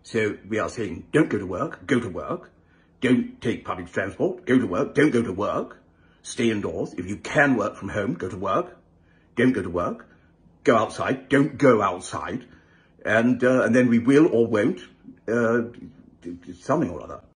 So we are saying, don't go to work, go to work. Don't take public transport, go to work, don't go to work. Stay indoors. If you can work from home, go to work. Don't go to work. Go outside, don't go outside. And then we will or won't, something or other.